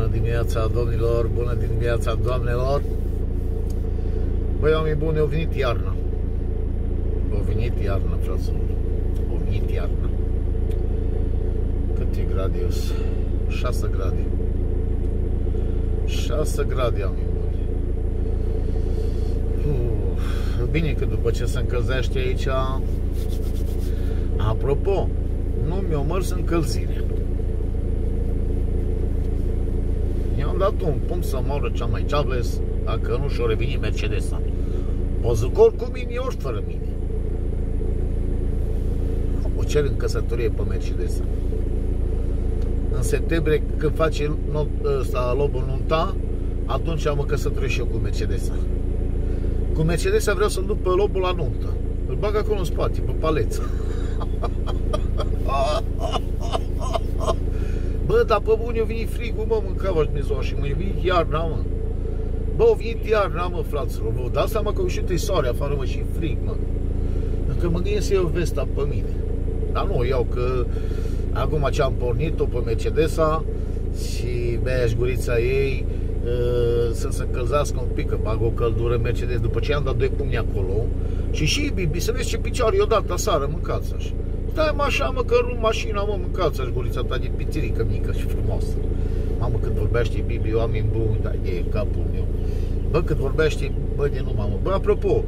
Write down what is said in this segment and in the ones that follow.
Bună dimineața, domnilor, bună dimineața, doamnelor. Băi, oameni buni, au venit iarna. Au venit iarna, fraților. Au venit iarna. Cât e gradius? 6 grade. 6 grade, oameni buni. Bine că după ce se încălzește aici... Apropo, nu mi-o mărs încălzirea. I-am dat un punct să moră cea mai ceables dacă nu și-o reveni Mercedes-a. Poți cu mine, ori fără mine. O cer în căsătorie pe Mercedes-a. În septembrie, când face lobul nunta, atunci mă căsătoresc și eu cu Mercedes-a. Cu Mercedes-a vreau să-l duc pe lobul la nuntă. Îl bag acolo în spate, pe paleță. Bă, dar pe bun, i-a venit frigul, mă, mâncava Dumnezeu și i-a venit iarna, mă. Bă, a venit iarna, mă, fraților. Vă dați seama că au ieșit soare afară, mă, și frig, mă. Că mă gândesc să iau vesta pe mine. Dar nu o iau, că acum ce am pornit-o pe Mercedes-a și bea-și gurița ei să se încălzească un pic, că bag o căldură Mercedes. După ce am dat 2 pumni acolo și Bibi, să vezi ce picioare i-o dat aseară, mâncați așa. Stai mă așa, mă, că rup mașina, mă, mâncați așa gurița ta de pițirică mică și frumoasă. Mamă, când vorbește Bibi, oameni buni, da, e capul meu. Bă, când vorbește, bă, de nu, mamă. Bă, apropo,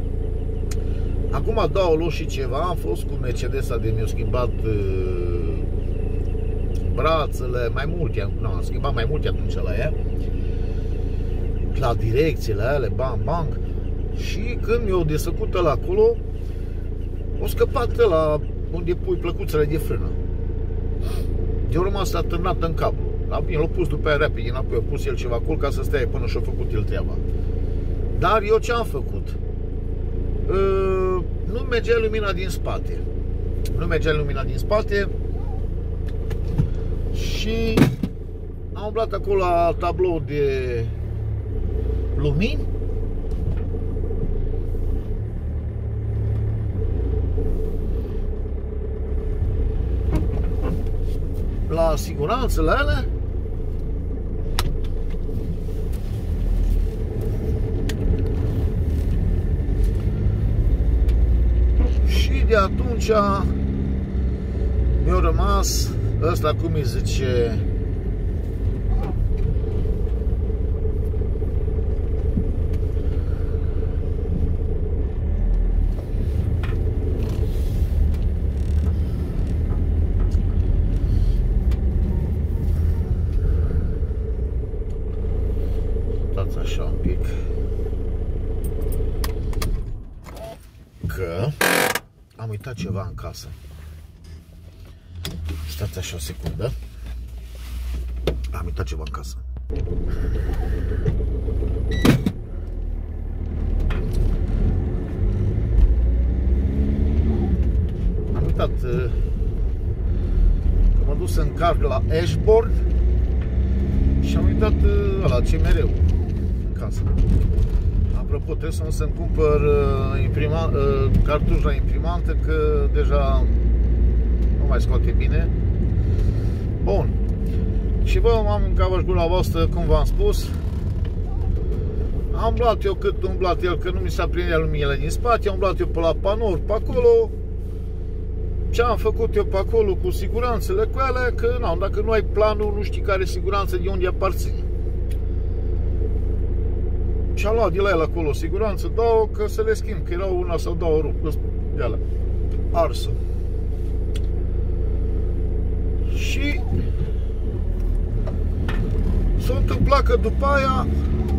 acum 2 luni și ceva am fost cu Mercedes-a de mi-a schimbat brațele, mai multe, nu, am schimbat mai multe atunci la ea, la direcțiile alea, bang, bang. Și când mi-o desăcut ăla acolo, o scăpat ăla unde pui plăcuțele de frână. Eu rămas atârnat în cablu. La bine, l-a pus după aia repede înapoi, a pus el ceva acolo ca să stea până și-a făcut el treaba. Dar eu ce am făcut? Nu mergea lumina din spate. Nu mergea lumina din spate și am umblat acolo la tablou de lumini. La siguranțele alea. Și de atunci mi-a rămas ăsta, cum îi zice, așa un pic, că am uitat ceva în casă. Stați așa o secundă. Am uitat ceva în casă. Am uitat că m-am dus în carg la Ashbourne și am uitat ăla, CMR-ul în casă. Apropo, trebuie să-mi cumpăr cartuș la imprimantă, că deja nu mai scoate bine. Bun. Și bă, m-am încavaș gura voastră, cum v-am spus. Am umblat eu cât umblat el, că nu mi s-a prindea luminile din spate. Am umblat eu pe la panouri, pe acolo. Ce am făcut eu pe acolo cu siguranțele cu ele, că nu, dacă nu ai planul, nu știi care siguranță, de unde aparține. Și am luat de la el acolo siguranță, 2, că să le schimb, că erau 1 sau 2 rup de alea, arsă. Și s-a întâmplat că după aia,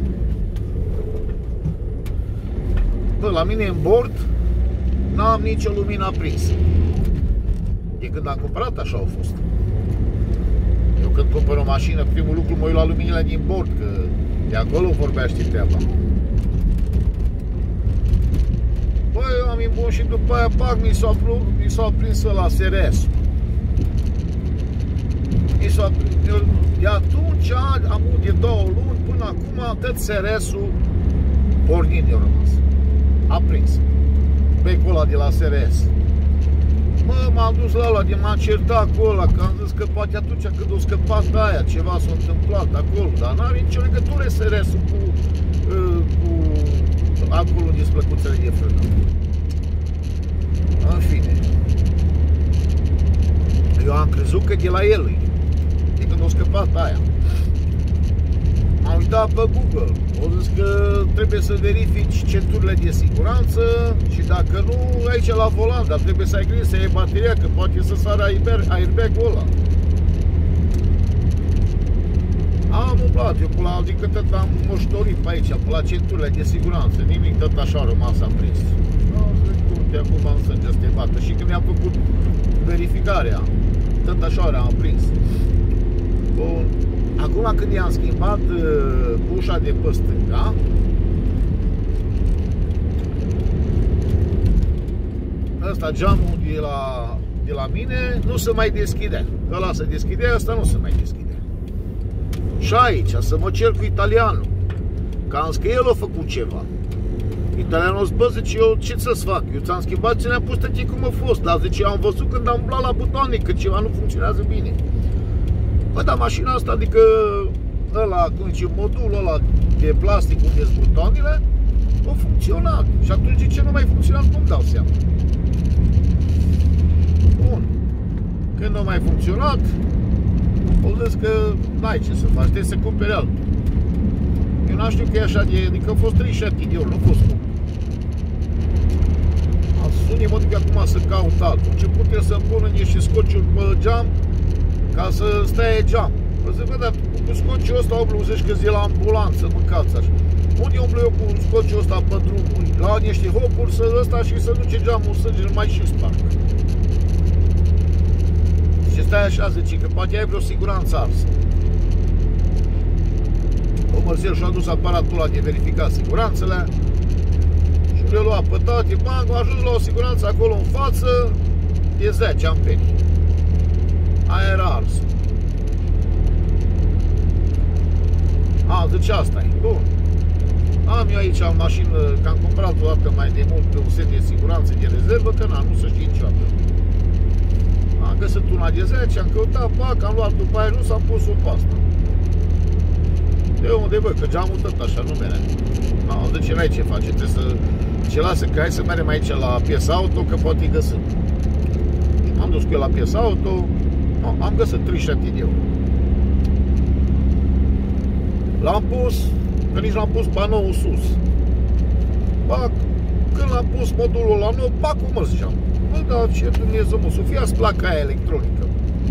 bă, la mine în bord n-am nicio lumină aprinsă. De când am cumpărat, așa au fost. Eu când cumpăr o mașină, primul lucru mă uit la luminile din bord, că de acolo vorbește treaba. Băi, am bun, și după aia, pac, mi s-a aprins la SRS. De atunci, am de 2 luni până acum, tot SRS-ul pornind eu rămas. Aprins. Becul ăla de la SRS. Mă, m-am dus la ăla, m-a certat cu ăla, că am zis că poate atunci când o scăpat aia, ceva s-a întâmplat acolo, dar n-are nicio legătură SRS-ul cu acolo unde sunt plăcuțele de frână. În fine. Eu am crezut că de la el e, de când a scăpat aia. M-am uitat pe Google, au zis că trebuie să verifici centurile de siguranță și dacă nu, aici la volan, dar trebuie să ai grijă să iei bateria, că poate să sară airbag-ul ăla. Am umblat, eu pe la, adică tot am moștorit pe aici, pe la centurile de siguranță, nimic, tot așa a rămas aprins. Am zis, uite, acum am sânge să te bată. Și când mi-am făcut verificarea, tot așa am aprins. Bun. Acum când i-am schimbat ușa de pe stânga, ăsta, geamul de la mine nu se mai deschidea. Ăla se deschidea, ăsta nu se mai deschidea. Și aici, să mă cer cu italianul, că am zis că el a făcut ceva. Italianul zis, bă, zice, eu ce să-ți fac? Eu ți-am schimbat ce ne-am pus tătii cum a fost, dar zice, am văzut când am umblat la butoane că ceva nu funcționează bine. Bă, dar mașina asta, adică ăla, cum zice, modulul ăla de plastic unde sunt butoanele, a funcționat. Și atunci de ce nu mai funcționat, nu-mi dau seama. Bun. Când nu mai funcționat, o zis că n-ai ce să faci, trebuie să cumperi altul. Eu n-am știut că e așa de, adică a fost 37 de euro, nu a fost scump. Am sunit, mă duc acum să caut altul. Început el să-mi pună niște scociuri pe geam, ca să stai geam. Păi zic, bă, dar cu scociul ăsta obluzești că zi la ambulanță, mâncați așa. Unde umblă eu cu scociul ăsta pe drumuri? La niște hopuri să ăsta și să duce geamul sânge, nu mai și sparg. Și stai așa, zice, că poate ai vreo siguranță arsă. O mărțel și-a dus aparatul ăla de verificat siguranțele și le-a luat pe toate, bang, a ajuns la o siguranță acolo în față, e 10 amperi. Aia era arsă. A, zice, asta e, bun. Am eu aici în mașină, că am cumpărat o dată mai de mult un set de siguranță de rezervă, că n-am, nu să știi niciodată. Am găsit una de 10, am căutat, pac, am luat după aia, nu s-am pus-o pe asta. De unde, bă, că geamul tot așa, nu merea. No, zice, n-ai ce face, trebuie să... Ce lasă, că hai să mergem aici la piesa auto, că poate-i găsim. M-am dus cu el la piesa auto, no, am găsit 37 de euro. L-am pus, că nici l-am pus panoul sus. Pac, când l-am pus modulul la nou, pac, cum mă ziceam. Bă, dar ce Dumnezeu, mă, să fie placa aia electronică.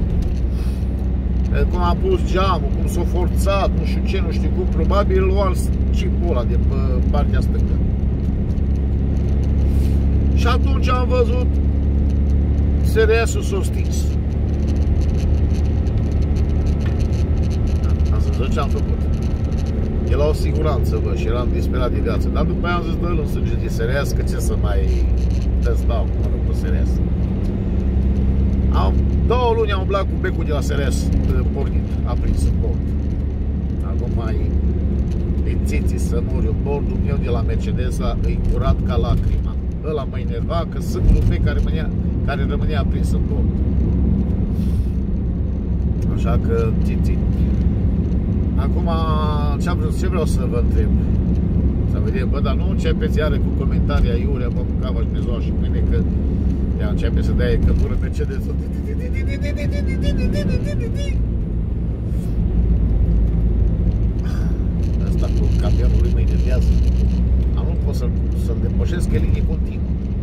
Cum am pus geamul, cum s-a forțat, nu știu ce, nu știu cum, probabil l-a ars chipul ăla de pe partea stângă. Și atunci am văzut SRS-ul s-a stins. Am să zic ce am făcut. E la o siguranță, bă, și eram disperat de viață. Dar după aia am zis, dă-l în sânge de SRS, că ce să mai testau, mă rog, pe SRS. Am 2 luni am umblat cu becul de la SRS pornit, aprins în bord. Acum mai țiții să mor eu. Bordul meu de la Mercedes îi curat ca lacrima. Ăla mă enerva că singurul bec care rămânea aprins în bord. Așa că țiții. Acum ce vreau să vă întreb? Să vedem, bă, dar nu începeți iară cu comentarii aiurea, bă, mâncava și mezoa și mâine că ea începe să dea căpură Mercedes-ul. Asta cu camionul lui mă enervează. Nu pot să-l depășesc pe linie continuă.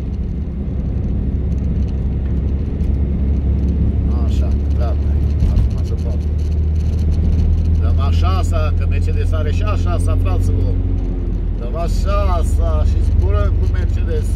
Așa, gata, acum să fac. Dăm așa, că Mercedes are și așa, fraților. Dăm așa și zburăm cu Mercedes.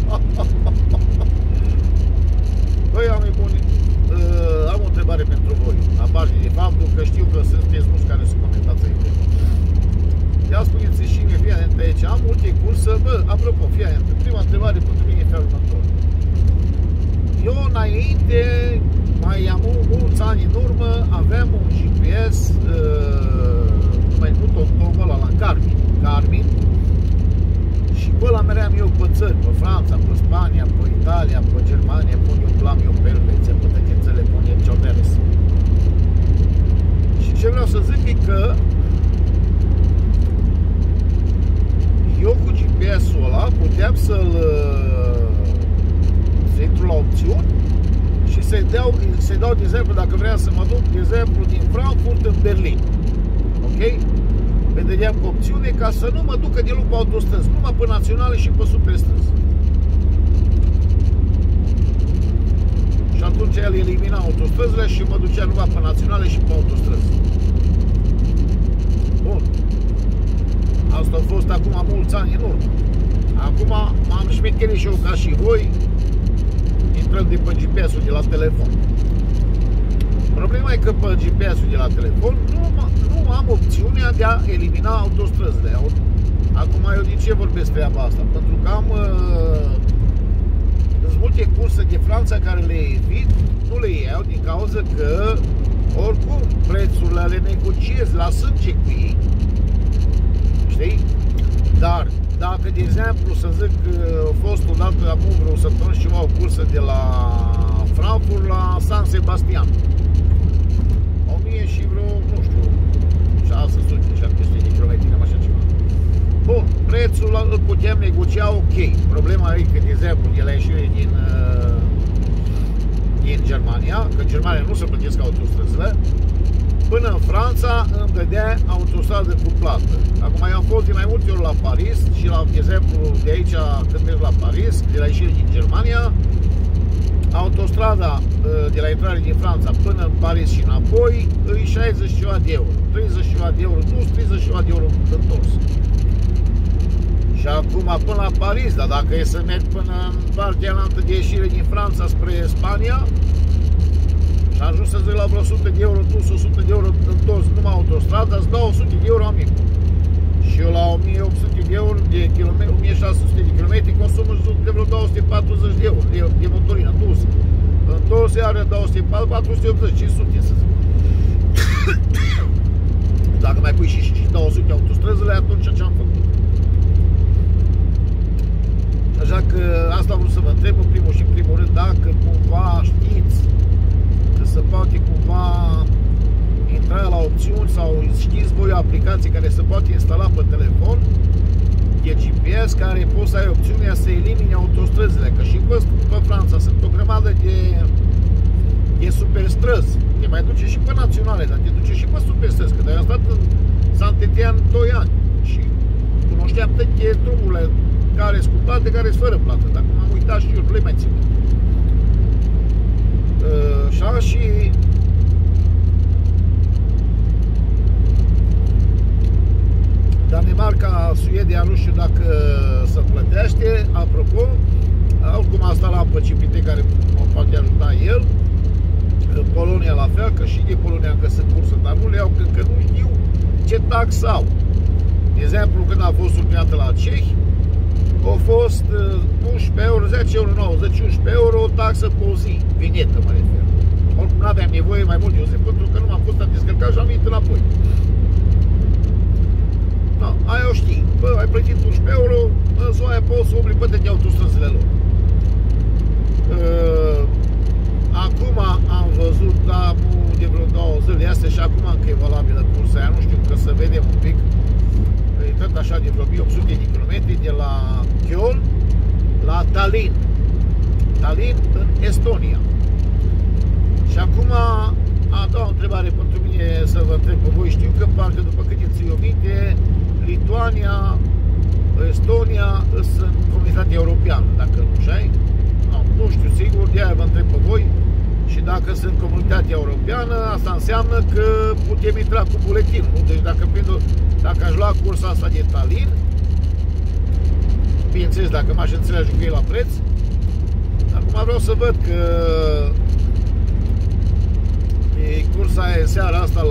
Băi, oameni buni, am o întrebare pentru voi, la margine de faptul că știu că sunteți mulți care să comentați aici. Ia spuneți și mie, fii atent aici, am multe cursă, bă, apropo, fii atent, prima întrebare pentru mine e felul următor. Eu înainte, mai am mulți ani în urmă, aveam un GPS, mai mult o ăla la Garmin, și pe ăla meream eu pe țări, pe Franța, pe Spania, pe Italia, pe Germania, pun eu blam eu pe Elveția, pe toate țările, pun eu ce-o de râs. Și ce vreau să zic e că eu cu GPS-ul ăla puteam să-l intru la opțiuni și să-i dau de exemplu, dacă vreau să mă duc, de exemplu, din Frankfurt în Berlin. Ok? Vedeam cu opțiune ca să nu mă ducă de lup pe autostrăzi, numai pe naționale și pe superstrăzi. Și atunci el elimina autostrăzile și mă ducea numai pe naționale și pe autostrăzi. Bun. Asta a fost acum mulți ani în urmă. Acum m-am șmecherit și eu ca și voi, intrăm de pe GPS-ul de la telefon. Problema e că pe GPS-ul de la telefon nu am opțiunea de a elimina autostrăzile. Acum eu de ce vorbesc treaba asta? Pentru că am multe curse de Franța care le evit, nu le iau din cauza că oricum prețurile le negociez la sânge cu ei. Știi? Dar dacă, de exemplu, să zic că a fost odată acum vreo săptămână și ceva o cursă de la Frankfurt la San Sebastian, 1000 și vreo, nu știu, 600-700 de km, cam așa ceva. Bun, prețul îl putem negocia ok. Problema e că, de exemplu, de la ieșire din Germania, că în Germania nu se plătesc autostrăzile, până în Franța îmi dădea autostradă cu plată. Acum eu am fost de mai multe ori la Paris și, la exemplu, de aici, când merg la Paris, de la ieșire din Germania, autostrada de la intrare din Franța până în Paris și înapoi îi 60 ceva de euro. 30 ceva de euro dus, 30 ceva de euro întors. Și acum până la Paris, dar dacă e să merg până în partea înaltă de ieșire din Franța spre Spania, și am ajuns să zic la vreo 100 de euro dus, 100 de euro întors, numai autostrada, îți dau 100 de euro amicul. Și eu la 1800 de euro de kilometri, 1600 de kilometri consumă de vreo 240 de euro de motorină dus. Întors are 240, 480, 500 să zic. Dacă mai pui și 200 autostrăzile, atunci ce-am făcut? Așa că asta am vrut să vă întreb în primul și în primul rând, dacă cumva știți că se poate cumva intra la opțiuni sau știți voi o aplicație care se poate instala pe telefon de GPS, care poți să ai opțiunea să elimine autostrăzile, că și pe Franța sunt o grămadă de superstrăzi, te mai duce și pe naționale, dar te duce și pe superstrăzi, că am stat în Saint-Étienne 2 ani și cunoșteam toate drumurile care sunt cu plată, care sunt fără plată, dacă m-am uitat și eu, nu le mai țin. Și Danemarca, Suedia, nu știu dacă se plătește. Apropo, oricum asta la Păcipite care mă poate ajuta el. În Polonia la fel, că și de Polonia am găsit cursă, dar nu le iau, că nu știu ce tax au. De exemplu, când a fost ultimată la cehi, a fost 11 euro, 10 euro, 90, 11 euro, o taxă pe o zi, vinietă mă refer. Oricum nu aveam nevoie mai mult de o zi, pentru că nu m-am fost a descărcat și am venit înapoi. Da, aia o știi. Bă, ai plătit 11 euro, în ziua aia poți să umbli pe toate autostrăzile lor. Acum am văzut de vreo 2 zile astea și acum încă e valabilă cursa aia, nu știu, că să vedem un pic. E tot așa de vreo 1800 de kilometri de la Köln la Tallinn. Tallinn în Estonia. Și acum a doua întrebare pentru mine să vă întreb pe voi. Știu că parcă după câte ți-o minte, Lituania, Estonia sunt comunitatea europeană, dacă nu așa-i? Nu știu sigur, de-aia vă întreb pe voi. Și dacă sunt comunitatea europeană, asta înseamnă că putem intra cu buletinul, nu? Deci dacă aș lua cursa asta de Tallinn, bineînțeles, dacă m-aș înțelege cu ei la preț, acum vreau să văd că e cursa aia seara asta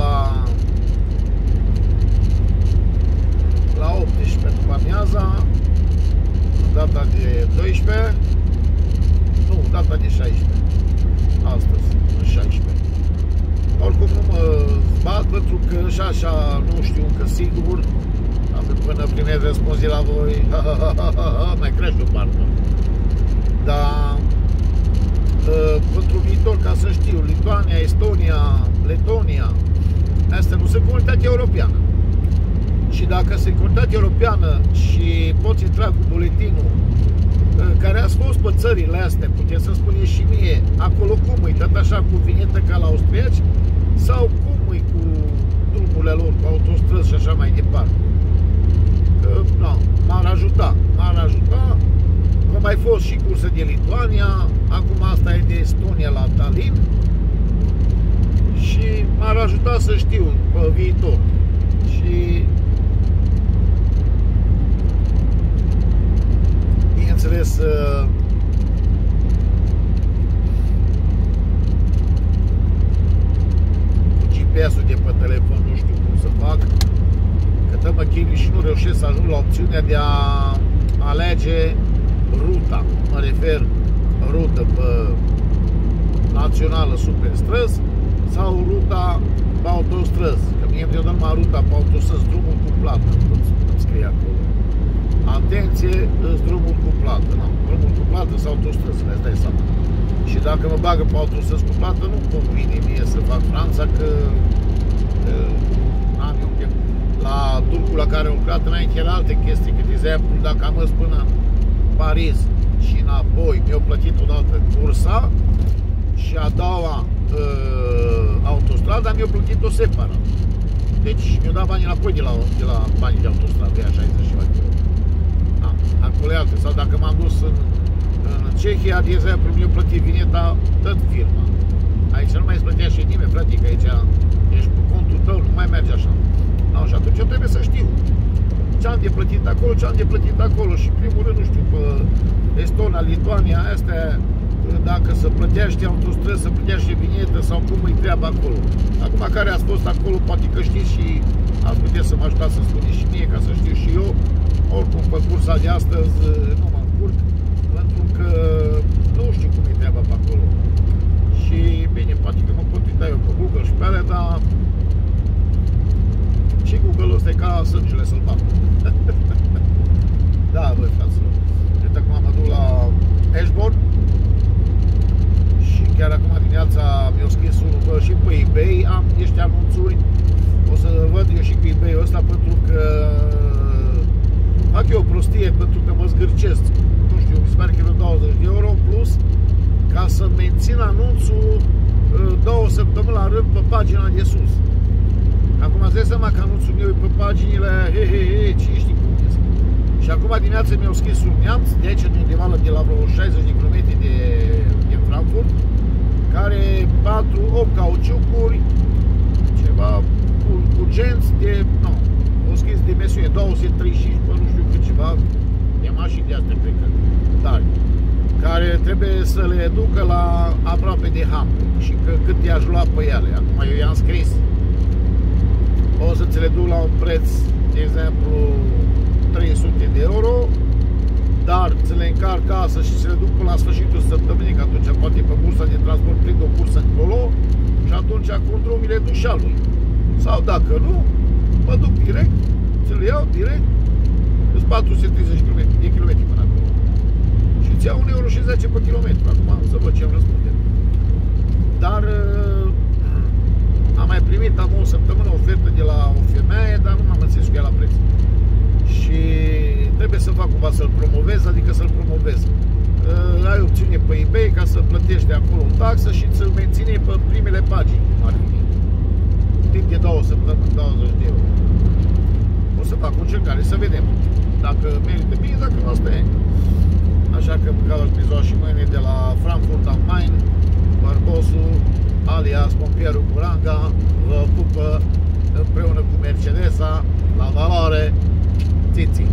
la 18 după amiaza, data de 12, nu, data de 16, astăzi, 16. Oricum nu mă bat, pentru că și așa nu știu încă sigur, am până primesc răspuns de la voi, mai crește o parcă. Dar pentru viitor, ca să știu, Lituania, Estonia, Letonia, astea nu sunt comunitate europeană. Și dacă sunt comunitate europeană și poți intra cu buletinul care ați fost pe țările astea, puteți să spuneți și mie, acolo cum e, tot așa cu vinietă ca la austriaci, sau cum e cu drumurile lor, cu autostrăzi și așa mai departe. No, m-ar ajuta, că mai fost și cursă de Lituania, acum asta e de Estonia la Tallinn și m-ar ajuta să știu pe viitor. Și bineînțeles, cu GPS-ul de pe telefon nu știu cum să fac, că dă mă chinui și nu reușesc să ajung la opțiunea de a alege ruta, mă refer rută pe națională superstrăzi sau ruta pe autostrăzi, că mie îmi dă numai ruta pe autostrăzi, drumul cu plată, îmi scrie acolo. Atenție, îți drumul cu plată, nu, drumul cu plată sau autostrăzi, îți dai seama. Și dacă mă bagă pe autostrăzi cu plată, nu convine mie să fac Franța, că am eu timp. La turcul la care am lucrat înainte era alte chestii, că de exemplu, dacă am mers până în Paris și înapoi, mi-au plătit odată cursa și a doua autostrada mi-au plătit-o separat. Deci mi-au dat banii înapoi de la banii de autostradă, de 60 și mai mult. Acolo e altfel. Sau dacă m-am dus în Cehia, de exemplu, mi-au plătit vineta tot firma. Aici nu mai îți plătea și nimeni, frate, că aici ești cu contul tău, nu mai merge așa. No, și atunci eu trebuie să știu ce-am de plătit acolo, ce-am de plătit acolo. Și primul rând, nu știu, pe Estonia, Lituania, astea, dacă să plătești autostrăzi, să plătești vinietă sau cum îi treaba acolo. Acum care ați fost acolo, poate că știți și ați putea să mă ajutați să spuneți și mie, ca să știu și eu. Oricum, pe cursa de astăzi nu mă încurc, pentru că nu știu cum e treaba pe acolo. Și bine, poate că mă pot uita eu pe Google și pe alea, dar și Google ăsta e ca sângele să-l bată. Da, băi, fraților. Uite, acum mă duc la Ashbourne și chiar acum dimineața mi-au scris unul, bă, și pe eBay am niște anunțuri. O să văd eu și pe eBay-ul ăsta, pentru că fac eu o prostie, pentru că mă zgârcesc. Nu știu, mi se pare că e vreo 20 de euro plus ca să mențin anunțul 2 săptămâni la rând pe pagina de sus. Acum îți dai seama că anunțul meu e pe paginile cine știi cum este. Și acum dimineața mi-au scris un neamț de aici, de undeva de la vreo 60 de km de Frankfurt, care 4-8 cauciucuri, ceva cu genți de, nu, o scris dimensiune 235, nu știu cât ceva, de mașini de astea, cred că, tari, care trebuie să le ducă la aproape de Hamburg și că cât i-aș lua pe ele. Acum eu i-am scris, o să ți le duc la un preț, de exemplu, 300 de euro, dar ți le încarc casă și ți le duc până la sfârșitul săptămânii, că atunci poate pe bursa de transport prind o cursă încolo și atunci cu drumul le duc și a lui. Sau dacă nu, mă duc direct, ți le iau direct, îți 430 de km până acolo. Și îți iau 1,60 euro pe kilometru. Acum să văd ce îmi răspunde. Dar am mai primit am o săptămână ofertă de la o femeie, dar nu m-am înțeles cu ea la preț. Și trebuie să fac cumva să-l promovez, adică să-l promovez. Ai opțiune pe eBay ca să plătești de acolo o taxă și să-l menține pe primele pagini, cum ar fi. Timp de 2 săptămâni, 20 de euro. O să fac o încercare, să vedem dacă merită bine, dacă nu, asta e. Așa că mă caut pe ziua și mâine de la Frankfurt am Main, Barbosul, alias Pompierul Curanga, vă pupă împreună cu Mercedesa, la valoare, țiții.